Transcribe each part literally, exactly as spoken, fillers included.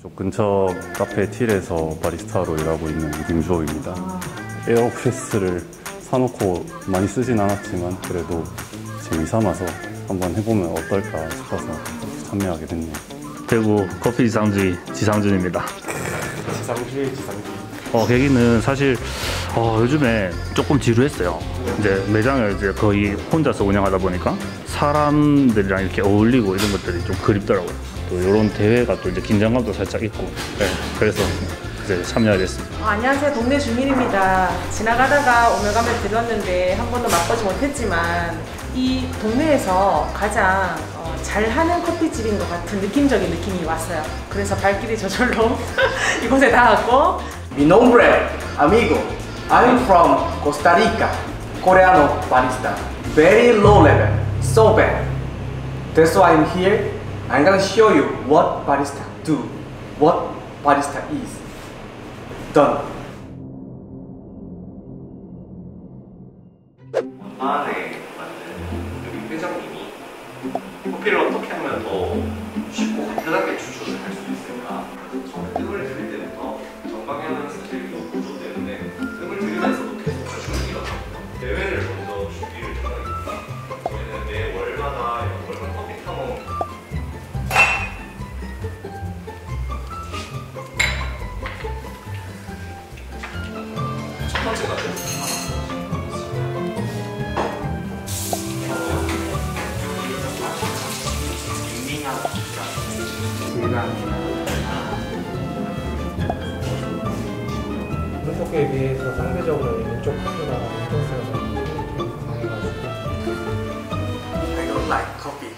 이쪽 근처 카페 틸에서 바리스타로 일하고 있는 김주호입니다. 에어프레스를 사놓고 많이 쓰진 않았지만 그래도 재미삼아서 한번 해보면 어떨까 싶어서 참여하게 됐네요. 대구 커피 지상주의 지상준입니다. 지상주의 지상주의. 어, 계기는 사실 어, 요즘에 조금 지루했어요. 이제 매장을 이제 거의 혼자서 운영하다 보니까 사람들이랑 이렇게 어울리고 이런 것들이 좀 그립더라고요. 또 이런 대회가 또 이제 긴장감도 살짝 있고, 네, 그래서 이제 참여하게 됐습니다. 어, 안녕하세요. 동네 주민입니다. 지나가다가 오mel감을 들었는데 한 번도 맛보지 못했지만 이 동네에서 가장 어, 잘하는 커피집인 것 같은 느낌적인 느낌이 왔어요. 그래서 발길이 저절로 이곳에 닿았고. Mi nombre, amigo. I'm from Costa Rica. Coreano barista. Very low level. So bad. That's why I'm here. I'm gonna show you what barista do. What barista is. Done. 안에 만든 여기 회장님이 커피를 어떻게 하면 더 쉽고 간단하게 추출을 할 수 있을까? 처음에 뜸을 들일 때부터 정방향은 사실 이 구조 때문에 뜸을 들이면서도 계속 추출을 이어가고요. 대회를 먼저 준비를 해야겠다. 저희는 매 월마다 월간 커피 탐험 첫 번째가 오른쪽에 비해서 상대적으로 왼쪽 카드가 인터스가 좀 강해가지고. I don't like coffee.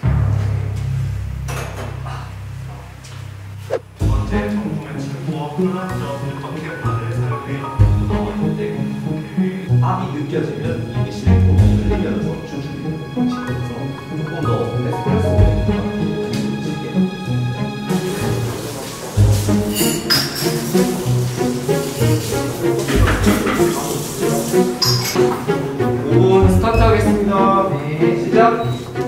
두 번째 정품의 친구와 혼란적 커피판을 사용해요. 근데 그 밥이 느껴지면 이게 실고 흘리면서 추출이 되는 방식이라서 조금 더 에스프레소보다 오 분 스타트 하겠습니다. 네, 시작.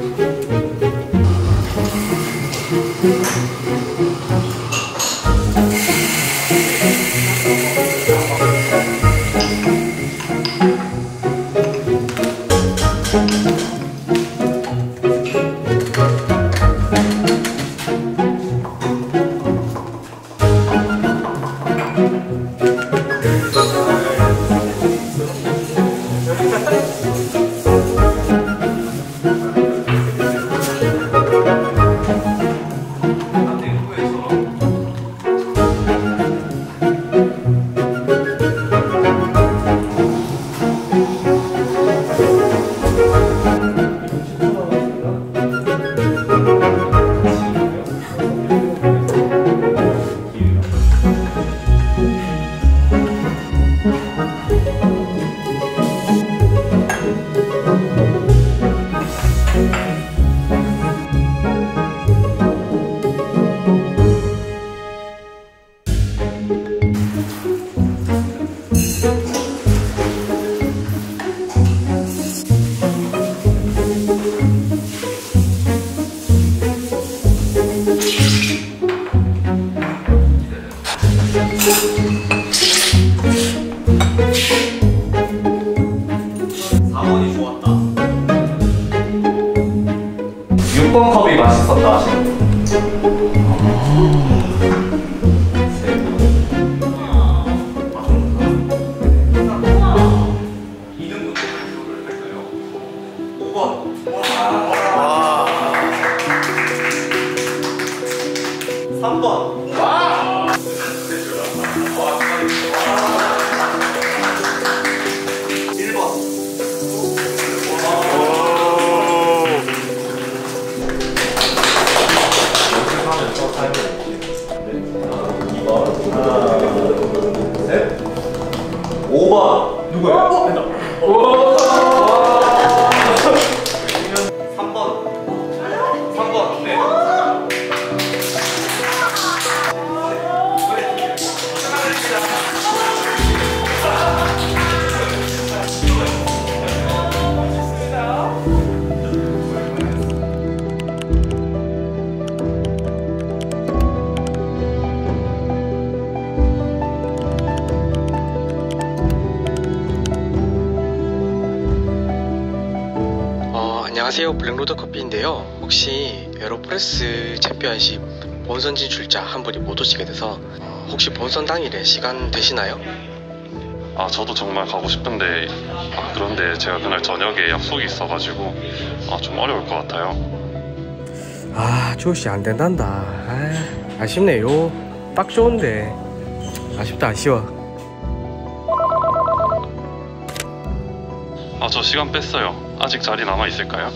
사 번이 좋았다. 육 번 컵이 맛있었다 하시는 분. 세 분. 이 등분 발표를 할까요? 오 번. 삼 번. 일 번. 연습하면서 타임을 이 번. 하나, 둘, 셋. 오 번. 누구야? 어? 된다. 삼 번. 삼 번. 네. 안녕하세요, 블랙로드 커피인데요. 혹시 에어로프레스 챔피언십 본선 진출자 한 분이 못 오시게 돼서 혹시 본선 당일에 시간 되시나요? 아, 저도 정말 가고 싶은데 아, 그런데 제가 그날 저녁에 약속이 있어가지고 아, 좀 어려울 것 같아요. 아, 조시 안 된단다. 아, 아쉽네요. 딱 좋은데 아쉽다, 아쉬워. 아, 저 시간 뺐어요. 아직 자리 남아 있을까요?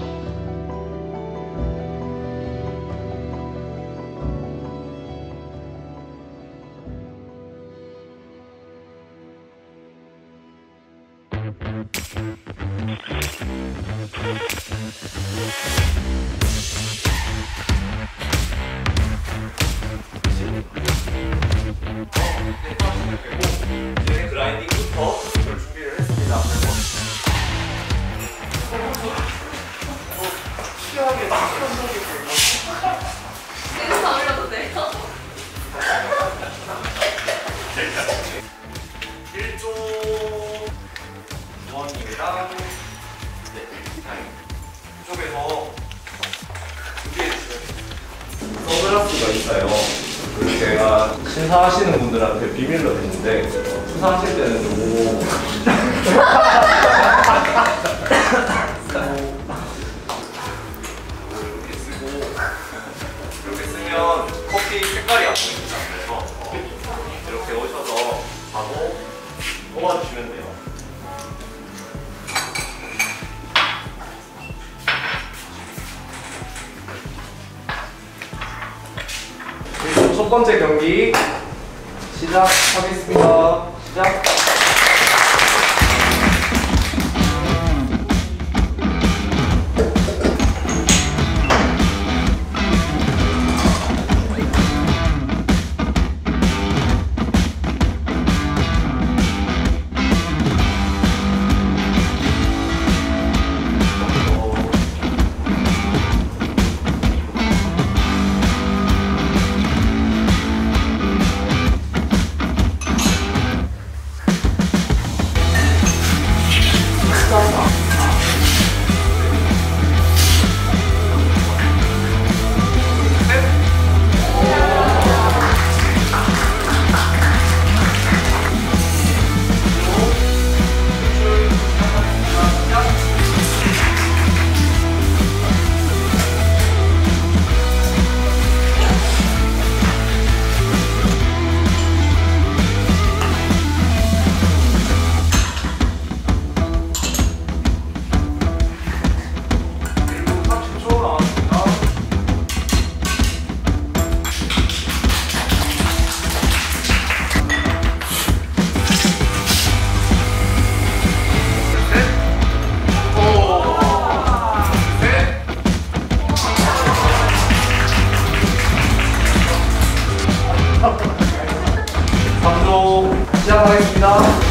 이제 그라인딩부터 준비를 했습니다. 인스타 올려도 돼요? 일 조 부원님이랑 네, 이쪽에서 준비해주세요. 선글라스가 있어요. 그리고 제가 심사하시는 분들한테 비밀로 했는데 수사하실 때는 요 이렇게 쓰고 이렇게 쓰면 커피 색깔이 안 보입니다. 그래서 이렇게 오셔서 바로 뽑아주시면 돼요. 그리고 첫 번째 경기 시작하겠습니다. 시작. 삼 조 시작하겠습니다.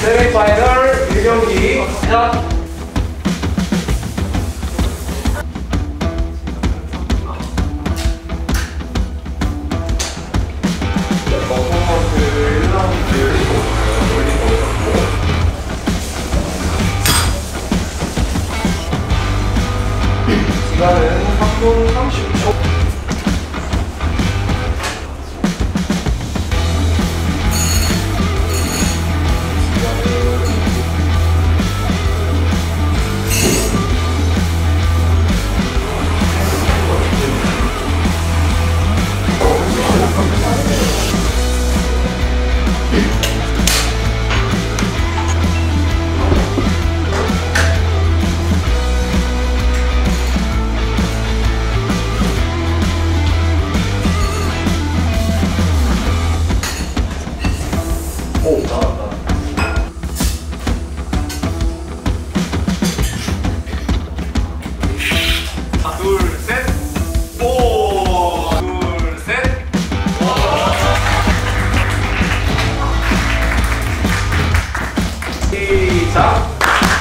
세미파이널 일 경기 시작! 시간은 삼 분 삼십 초. 오, 나왔다. 하나, 둘, 셋. 오, 둘, 셋. 시작.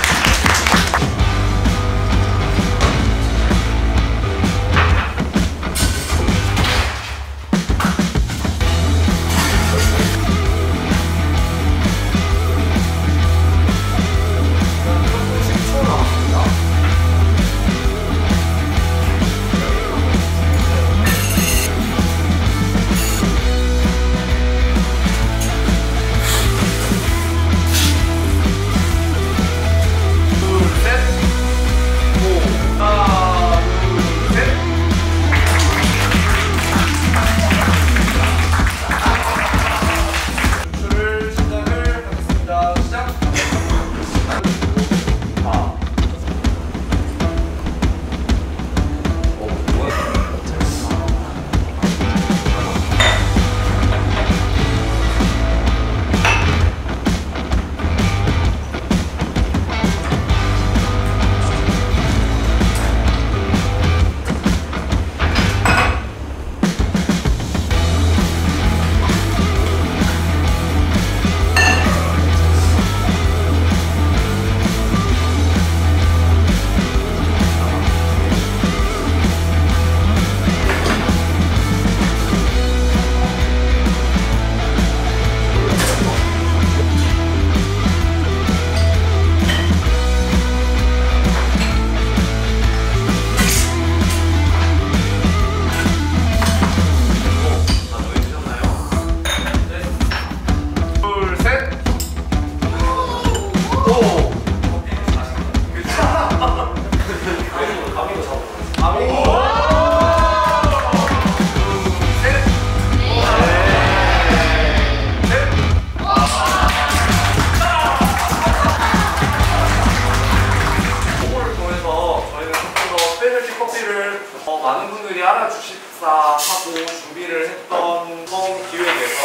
많은 분들이 알아주십사 하고 준비를 했던 이번 기획에서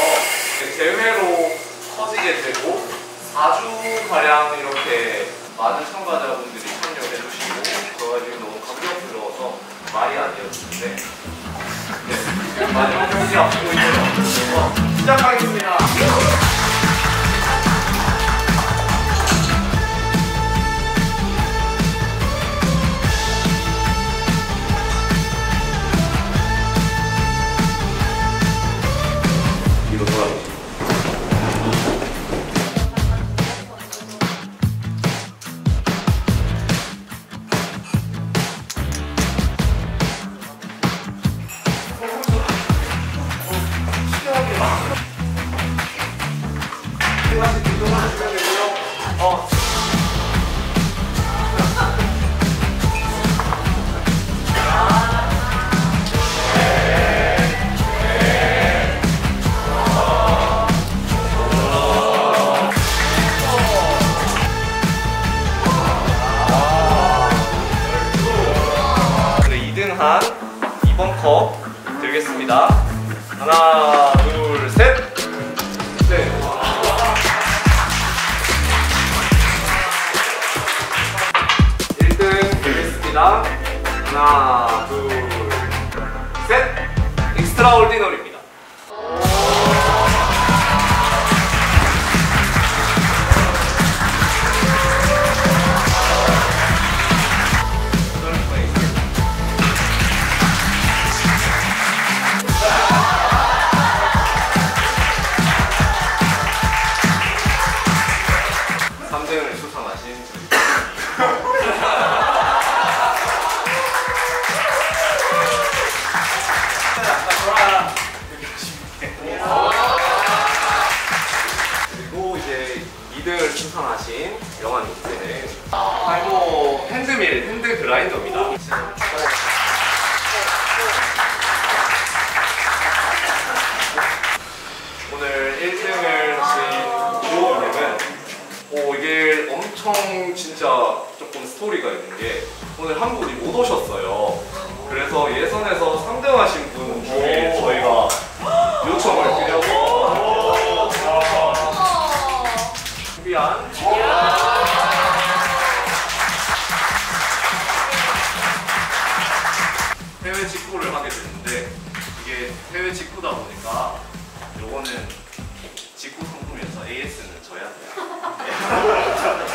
대회로 커지게 되고 사 주가량 이렇게 많은 참가자분들이 참여해 주시고 저가 지금 너무 감격스러워서 말이 아니었는데 네, 마지막 경기 앞두고 있네요. 그래서 시작하겠습니다. 어. 네, 이 등한 이번 컵 들겠습니다. 하나, 둘, 셋. 네. 일 등 되겠습니다. 하나, 둘, 셋. 익스트라올디너리입니다. 그리고 이제 이 등을 수상하신 영환 롯데 탈모 핸드밀 핸드 그라인더입니다. 오늘 일 등을 하신 주호님은 오 이게 엄청 진짜 조금 스토리가 있는 게 오늘 한 분이 못 오셨어요. 그래서 예선에서 삼 등 하신 분 중에 저희가 요청을 드려서 준비한 해외 직구를 하게 됐는데 이게 해외 직구다 보니까 요거는 직구 상품이어서 에이에스는 져야 돼요.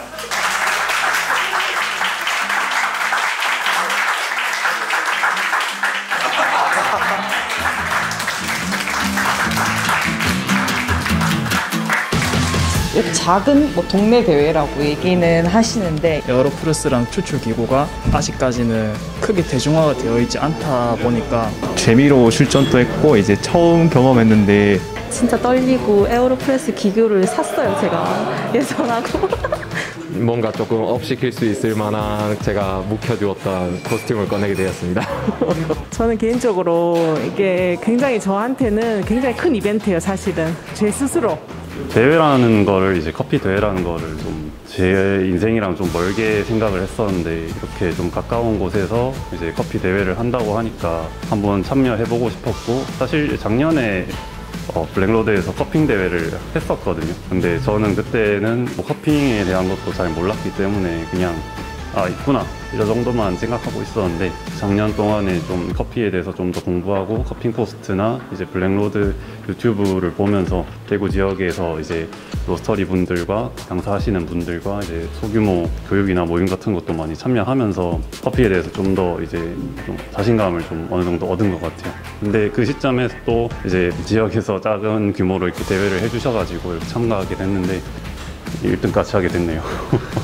작은 뭐 동네 대회라고 얘기는 하시는데 에어로프레스랑 추출 기구가 아직까지는 크게 대중화가 되어 있지 않다 보니까 재미로 출전도 했고 이제 처음 경험했는데 진짜 떨리고 에어로프레스 기구를 샀어요. 제가 예선하고 뭔가 조금 업시킬 수 있을 만한 제가 묵혀두었던 코스튬을 꺼내게 되었습니다. 저는 개인적으로 이게 굉장히 저한테는 굉장히 큰 이벤트예요. 사실은 제 스스로 대회라는 거를 이제 커피 대회라는 거를 좀 제 인생이랑 좀 멀게 생각을 했었는데 이렇게 좀 가까운 곳에서 이제 커피 대회를 한다고 하니까 한번 참여해보고 싶었고 사실 작년에 어, 블랙로드에서 커핑 대회를 했었거든요. 근데 저는 그때는 뭐 커핑에 대한 것도 잘 몰랐기 때문에 그냥 아 있구나 이런 정도만 생각하고 있었는데 작년 동안에 좀 커피에 대해서 좀 더 공부하고 커핑 포스트나 이제 블랙로드 유튜브를 보면서 대구 지역에서 이제 로스터리 분들과 장사하시는 분들과 이제 소규모 교육이나 모임 같은 것도 많이 참여하면서 커피에 대해서 좀 더 이제 좀 자신감을 좀 어느 정도 얻은 것 같아요. 근데 그 시점에서 또 이제 지역에서 작은 규모로 이렇게 대회를 해주셔가지고 이렇게 참가하게 됐는데 일 등까지 하게 됐네요.